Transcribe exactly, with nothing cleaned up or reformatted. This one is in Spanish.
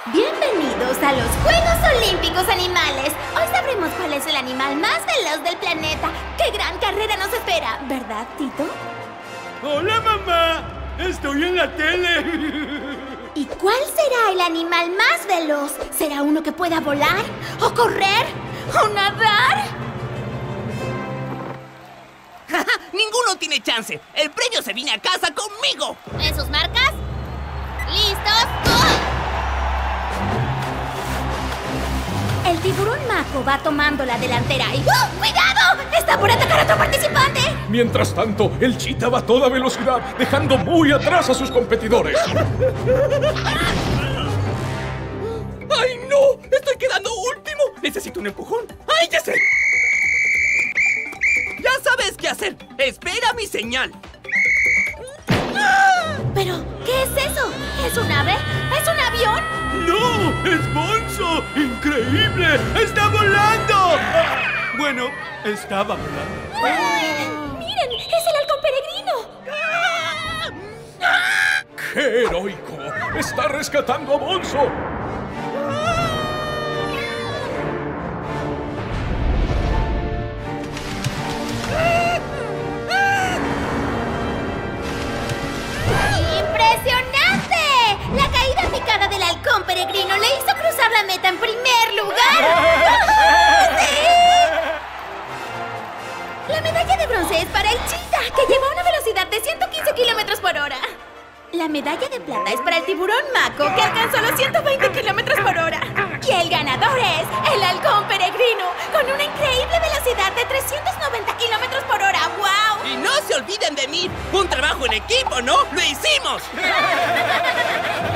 Bienvenidos a los Juegos Olímpicos Animales. Hoy sabremos cuál es el animal más veloz del planeta. ¡Qué gran carrera nos espera! ¿Verdad, Tito? ¡Hola, mamá! ¡Estoy en la tele! ¿Y cuál será el animal más veloz? ¿Será uno que pueda volar? ¿O correr? ¿O nadar? ¡Ninguno tiene chance! ¡El premio se viene a casa conmigo! ¿En sus marcas? ¿Listos? ¡Go! El tiburón maco va tomando la delantera y... ¡Oh! ¡Cuidado! ¡Está por atacar a otro participante! Mientras tanto, el chita va a toda velocidad, dejando muy atrás a sus competidores. ¡Ay, no! ¡Estoy quedando último! ¡Necesito un empujón! ¡Ay, ya sé! ¡Ya sabes qué hacer! ¡Espera mi señal! ¿Pero qué es eso? ¿Es un ave? ¿Es un avión? ¡No! ¡Es Bonzo! ¡Increíble! ¡Está volando! Bueno, estaba volando. ¡Ay! ¡Miren! ¡Es el halcón peregrino! ¡Qué heroico! ¡Está rescatando a Bonzo! ¡Impresionante! La caída picada del halcón peregrino le hizo cruzar la meta en primer lugar. ¡Sí! La medalla de bronce es para el chita, que lleva una velocidad de ciento quince kilómetros por hora. La medalla de plata es para el tiburón maco, que alcanzó los ciento veinte kilómetros por hora. Y el ganador es el halcón peregrino, con una increíble velocidad de trescientos noventa kilómetros por hora. ¡Wow! Y no se olviden de mí. Un trabajo en equipo, ¿no? ¡Lo hicimos!